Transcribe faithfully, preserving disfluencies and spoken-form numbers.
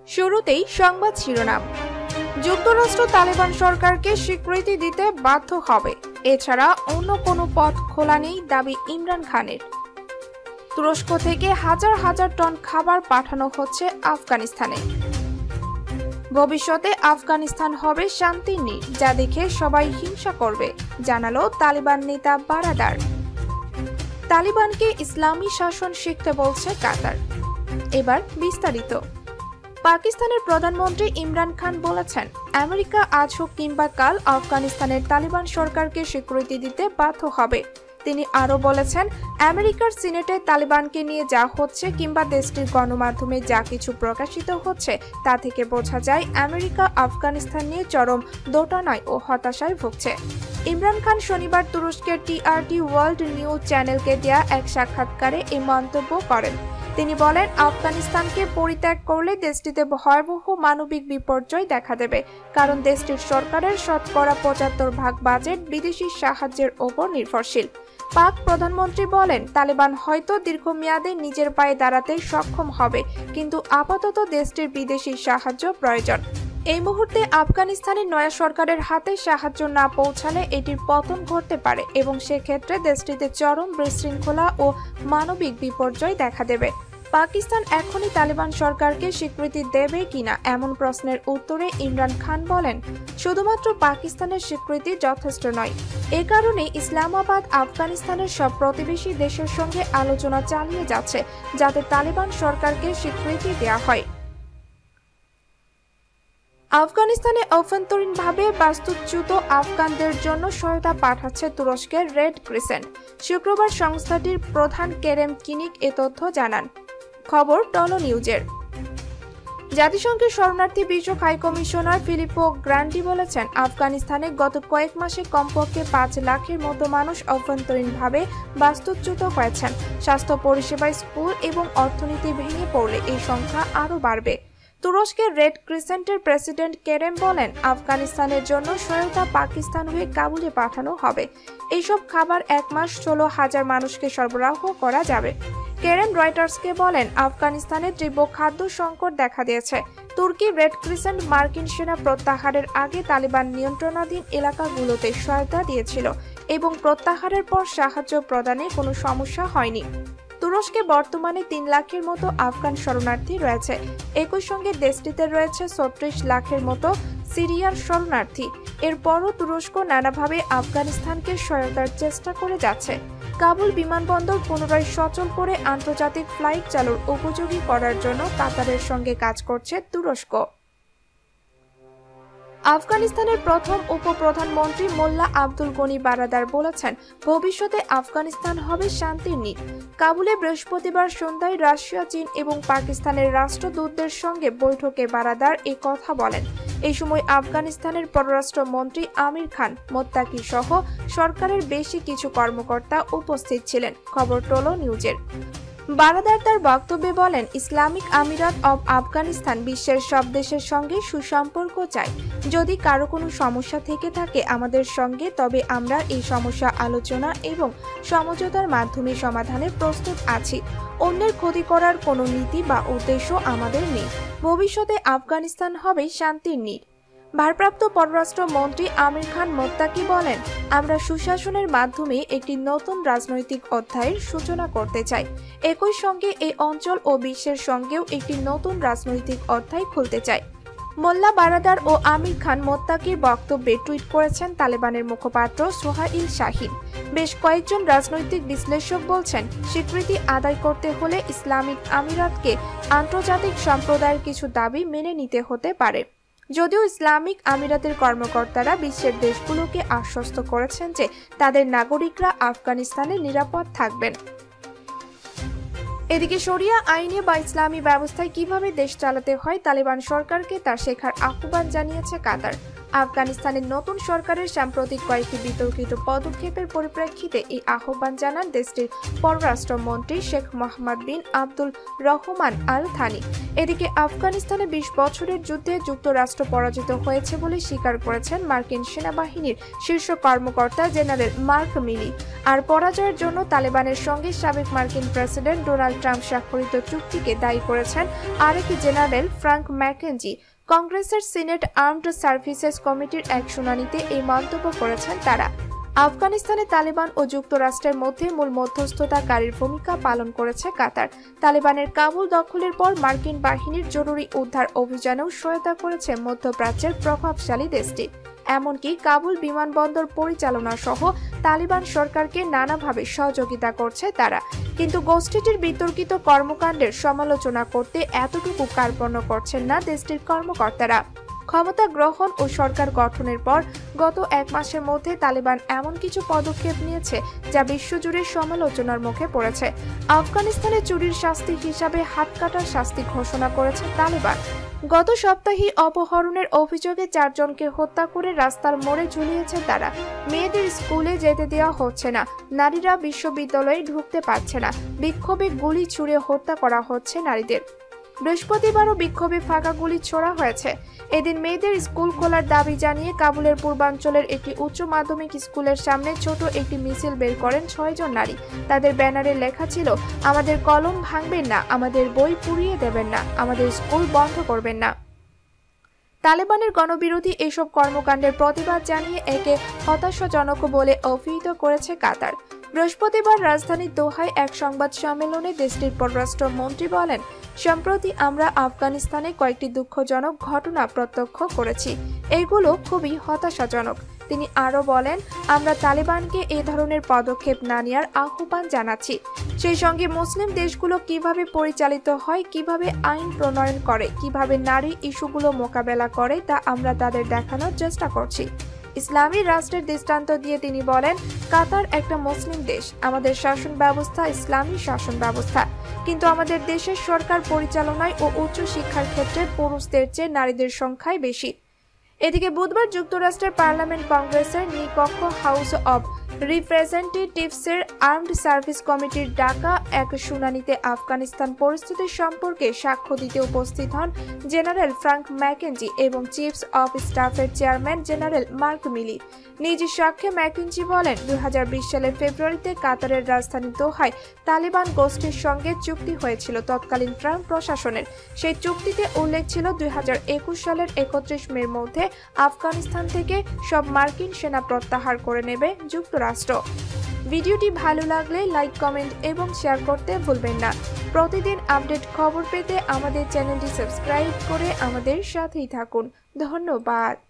শুরুতেই সংবাদ শিরোনাম। যুক্তরাষ্ট্র তালেবান সরকারকে স্বীকৃতি দিতে বাধ্য হবে, এছাড়া অন্য কোনো পথ খোলা নেই দাবি ইমরান খানের। তুরস্ক থেকে হাজার হাজার টন খাবার পাঠানো হচ্ছে আফগানিস্তানে। ভবিষ্যতে আফগানিস্তান হবে শান্তির নীড়, যা দেখে সবাই হিংসা করবে, জানালো তালিবান নেতা বারাদার। তালিবানকে ইসলামী শাসন শিখতে বলছে কাতার। এবার বিস্তারিত। পাকিস্তানের প্রধানমন্ত্রী ইমরান খান বলেছেন, আমেরিকা আজ হোক কিংবা কাল আফগানিস্তানের তালিবান সরকারকে স্বীকৃতি দিতে বাধ্য হবে। তিনি আরও বলেছেন, আমেরিকার সিনেটে তালিবানকে নিয়ে যা হচ্ছে কিংবা দেশটির গণমাধ্যমে যা কিছু প্রকাশিত হচ্ছে তা থেকে বোঝা যায় আমেরিকা আফগানিস্তান নিয়ে চরম দোটানায় ও হতাশায় ভুগছে। ইমরান খান শনিবার তুরস্কের টিআরটি ওয়ার্ল্ড নিউজ চ্যানেলকে দেয়া এক সাক্ষাৎকারে এই মন্তব্য করেন। তিনি বলেন, আফগানিস্তানকে পরিত্যাগ করলে দেশটিতে ভয়াবহ মানবিক বিপর্যয় দেখা দেবে, কারণ দেশটির সরকারের শতকরা পঁচাত্তর ভাগ বাজেট বিদেশি সাহায্যের ওপর নির্ভরশীল। পাক প্রধানমন্ত্রী বলেন, তালেবান হয়তো দীর্ঘমেয়াদে নিজের পায়ে দাঁড়াতে সক্ষম হবে, কিন্তু আপাতত দেশটির বিদেশি সাহায্য প্রয়োজন। এই মুহূর্তে আফগানিস্তানের নয়া সরকারের হাতে সাহায্য না পৌঁছালে এটির পতন ঘটতে পারে এবং সেক্ষেত্রে দেশটিতে চরম বিশৃঙ্খলা ও মানবিক বিপর্যয় দেখা দেবে। পাকিস্তান এখনই তালেবান সরকারকে স্বীকৃতি দেবে কিনা এমন প্রশ্নের উত্তরে ইমরান খান বলেন, শুধুমাত্র পাকিস্তানের স্বীকৃতি যথেষ্ট নয়। এ কারণে ইসলামাবাদ আফগানিস্তানের সব প্রতিবেশী দেশের সঙ্গে আলোচনা চালিয়ে যাচ্ছে, যাতে তালেবান সরকারকে স্বীকৃতি দেওয়া হয়। আফগানিস্তানে অভ্যন্তরীণভাবে বাস্তুচ্যুত আফগানদের জন্য সহায়তা পাঠাচ্ছে তুরস্কের রেড ক্রিসেন্ট। শুক্রবার সংস্থাটির প্রধান কেরেম কিনিক এ তথ্য জানান। খবর টলো নিউজের। জাতিসংঘের শরণার্থী বিষয়ক হাই কমিশনার ফিলিপো গ্রান্ডি বলেছেন, আফগানিস্তানে গত কয়েক মাসে কমপক্ষে পাঁচ লাখের মতো মানুষ অভ্যন্তরীণভাবে বাস্তুচ্যুত হয়েছেন। স্বাস্থ্য পরিষেবা, স্কুল এবং অর্থনীতি ভেঙে পড়লে এই সংখ্যা আরও বাড়বে। তুরস্কের রেড ক্রিসেন্টের প্রেসিডেন্ট কেরেম বলেন, আফগানিস্তানের জন্য সহায়তা পাকিস্তান হয়ে কাবুলে পাঠানো হবে। এইসব খাবার এক মাস ষোলো হাজার মানুষকে সরবরাহ করা যাবে। কেরেম রয়টার্সকে বলেন, আফগানিস্তানে তীব্র খাদ্য সংকট দেখা দিয়েছে। তুর্কি রেড ক্রিসেন্ট মার্কিন সেনা প্রত্যাহারের আগে তালিবান নিয়ন্ত্রণাধীন এলাকাগুলোতে সহায়তা দিয়েছিল এবং প্রত্যাহারের পর সাহায্য প্রদানে কোনো সমস্যা হয়নি। তুরস্কে বর্তমানে তিন লাখের মতো আফগান শরণার্থী রয়েছে। একই সঙ্গে দেশটিতে রয়েছে ছত্রিশ লাখের মতো সিরিয়ার শরণার্থী। এরপরও তুরস্ক নানাভাবে আফগানিস্তানকে সহায়তার চেষ্টা করে যাচ্ছে। কাবুল বিমানবন্দর পুনরায় সচল করে আন্তর্জাতিক ফ্লাইট চালুর উপযোগী করার জন্য কাতারের সঙ্গে কাজ করছে তুরস্ক। আফগানিস্তানের প্রথম উপপ্রধানমন্ত্রী মোল্লা আব্দুল গনি বারাদার বলেছেন, ভবিষ্যতে আফগানিস্তান হবে শান্তির নীড়। কাবুলে বৃহস্পতিবার সন্ধ্যায় রাশিয়া, চীন এবং পাকিস্তানের রাষ্ট্রদূতদের সঙ্গে বৈঠকে বারাদার এ কথা বলেন। এই সময় আফগানিস্তানের পররাষ্ট্রমন্ত্রী আমির খান মোত্তাকি সহ সরকারের বেশি কিছু কর্মকর্তা উপস্থিত ছিলেন। খবর টোলো নিউজের। বারাদার তার বক্তব্যে বলেন, ইসলামিক আমিরাত অব আফগানিস্তান বিশ্বের সব দেশের সঙ্গে সুসম্পর্ক চায়। যদি কারো কোনো সমস্যা থেকে থাকে আমাদের সঙ্গে, তবে আমরা এই সমস্যা আলোচনা এবং সমঝোতার মাধ্যমে সমাধানে প্রস্তুত আছি। অন্যের ক্ষতি করার কোনো নীতি বা উদ্দেশ্য আমাদের নেই। ভবিষ্যতে আফগানিস্তান হবে শান্তির নীড়। ভারপ্রাপ্ত পররাষ্ট্র মন্ত্রী আমির খান মোত্তাকি বলেন, আমরা সুশাসনের মাধ্যমে একটি নতুন রাজনৈতিক অধ্যায়ের সূচনা করতে চাই। একই সঙ্গে এই অঞ্চল ও বিশ্বের সঙ্গেও একটি নতুন রাজনৈতিক অধ্যায় খুলতে চাই। মোল্লা বারাদার ও আমির খান মোত্তাকির বক্তব্যে টুইট করেছেন তালেবানের মুখপাত্র সোহাইল শাহিন। বেশ কয়েকজন রাজনৈতিক বিশ্লেষক বলছেন, স্বীকৃতি আদায় করতে হলে ইসলামিক আমিরাতকে আন্তর্জাতিক সম্প্রদায়ের কিছু দাবি মেনে নিতে হতে পারে। যদিও ইসলামিক আমিরাতের কর্মকর্তারা বিশ্বের দেশগুলোকে আশ্বস্ত করেছেন যে তাদের নাগরিকরা আফগানিস্তানে নিরাপদ থাকবেন। এদিকে শরিয়া আইনে বা ইসলামী ব্যবস্থায় কিভাবে দেশ চালাতে হয় তালেবান সরকারকে তা শেখার আহ্বান জানিয়েছে কাতার। আফগানিস্তানের নতুন সরকারের সাম্প্রতিক কয়েকটি বিতর্কিত পদক্ষেপের পরিপ্রেক্ষিতে এই আহ্বান জানান দেশটির পররাষ্ট্রমন্ত্রী Sheikh Mohammed bin Abdul Rahman Al Thani. এদিকে আফগানিস্তানে বিশ বছরের যুদ্ধে যুক্তরাষ্ট্র পরাজিত হয়েছে বলে স্বীকার করেছেন মার্কিন সেনাবাহিনীর শীর্ষ কর্মকর্তা জেনারেল মার্ক মিলি। আর পরাজয়ের জন্য তালেবানের সঙ্গে সাবেক মার্কিন প্রেসিডেন্ট ডোনাল্ড ট্রাম্প স্বাক্ষরিত চুক্তিকে দায়ী করেছেন আরেক জেনারেল ফ্রাঙ্ক ম্যাকেঞ্জি। কংগ্রেসের সিনেট আর্মড সার্ভিসেস কমিটির এক শুনানিতে এই মন্তব্য করেছেন তারা। আফগানিস্তানে তালেবান ও যুক্তরাষ্ট্রের মধ্যে মূল মধ্যস্থতাকারীর ভূমিকা পালন করেছে কাতার। তালেবানের কাবুল দখলের পর মার্কিন বাহিনীর জরুরি উদ্ধার অভিযানেও সহায়তা করেছে মধ্যপ্রাচ্যের প্রভাবশালী দেশটি। এমনকি কাবুল বিমানবন্দর পরিচালনা সহ তালিবান সরকারকে নানাভাবে সহযোগিতা করছে তারা। কিন্তু গোষ্ঠীটির বিতর্কিত কর্মকাণ্ডের সমালোচনা করতে এতটুকু কার্পণ্য করছেন না দেশটির কর্মকর্তারা। ক্ষমতা গ্রহণ ও সরকার গঠনের পর গত এক মাসের মধ্যে তালেবান এমন কিছু পদক্ষেপ নিয়েছে যা বিশ্বজুড়ে সমালোচনার মুখে পড়েছে। আফগানিস্তানে চুরির শাস্তি হিসাবে হাত কাটার শাস্তি ঘোষণা করেছে তালেবান। গত সপ্তাহে অপহরণের অভিযোগে চারজনকে হত্যা করে রাস্তার মোড়ে ঝুলিয়েছে তারা। মেয়েদের স্কুলে যেতে দেওয়া হচ্ছে না, নারীরা বিশ্ববিদ্যালয়ে ঢুকতে পারছে না, বিক্ষোভে গুলি ছুড়ে হত্যা করা হচ্ছে নারীদের। বৃহস্পতিবারও বিক্ষোভে ফাঁকা গুলি ছোড়া হয়েছে। এদিন মেয়েদের স্কুল খোলার দাবি জানিয়ে কাবুলের পূর্বাঞ্চলের একটি উচ্চ মাধ্যমিক স্কুলের সামনে ছোট একটি মিছিল বের করেন ছয়জন নারী। তাদের ব্যানারে লেখা ছিল, আমাদের কলম ভাঙবেন না, আমাদের বই পুড়িয়ে দেবেন না, আমাদের স্কুল বন্ধ করবেন না। তালেবানের গণবিরোধী এসব কর্মকাণ্ডের প্রতিবাদ জানিয়ে একে হতাশাজনক বলে অভিহিত করেছে কাতার। বৃহস্পতিবার রাজধানীর দোহায় এক সংবাদ সম্মেলনে দেশটির পররাষ্ট্রমন্ত্রী বলেন, সম্প্রতি আমরা আফগানিস্তানে কয়েকটি দুঃখজনক ঘটনা প্রত্যক্ষ করেছি, এগুলো খুবই হতাশাজনক। তিনি আরও বলেন, আমরা তালেবানকে এ ধরনের পদক্ষেপ না নেওয়ার আহ্বান জানাচ্ছি। সেই সঙ্গে মুসলিম দেশগুলো কিভাবে পরিচালিত হয়, কিভাবে আইন প্রণয়ন করে, কিভাবে নারী ইস্যুগুলো মোকাবেলা করে তা আমরা তাদের দেখানোর চেষ্টা করছি। ইসলামী রাষ্ট্রের দৃষ্টান্ত দিয়ে তিনি বলেন, কাতার একটা মুসলিম দেশ, আমাদের শাসন ব্যবস্থা ইসলামী শাসন ব্যবস্থা, কিন্তু আমাদের দেশের সরকার পরিচালনায় ও উচ্চ শিক্ষার ক্ষেত্রে পুরুষদের চেয়ে নারীদের সংখ্যাই বেশি। এদিকে বুধবার যুক্তরাষ্ট্রের পার্লামেন্ট কংগ্রেসের নিকক্ষ হাউস অব রিপ্রেজেন্টেটিভসের আর্মড সার্ভিস কমিটির ডাকা এক শুনানিতে আফগানিস্তান পরিস্থিতি সম্পর্কে সাক্ষ্য দিতে উপস্থিত হন জেনারেল ফ্রাঙ্ক ম্যাকেঞ্জি এবং চিফস অফ স্টাফের চেয়ারম্যান জেনারেল মার্ক মিলি। নিজ সাক্ষ্যে ম্যাকেঞ্জি বলেন, দুই হাজার বিশ সালের ফেব্রুয়ারিতে কাতারের রাজধানী দোহায় তালেবান গোষ্ঠীর সঙ্গে চুক্তি হয়েছিল তৎকালীন ট্রাম্প প্রশাসনের। সেই চুক্তিতে উল্লেখ ছিল দুই হাজার একুশ সালের একত্রিশ মের মধ্যে আফগানিস্তান থেকে সব মার্কিন সেনা প্রত্যাহার করে নেবে যুক্তরাষ্ট্র। ভিডিওটি ভালো লাগলে লাইক, কমেন্ট এবং শেয়ার করতে ভুলবেন না। প্রতিদিন আপডেট খবর পেতে আমাদের চ্যানেলটি সাবস্ক্রাইব করে আমাদের সাথেই থাকুন। ধন্যবাদ।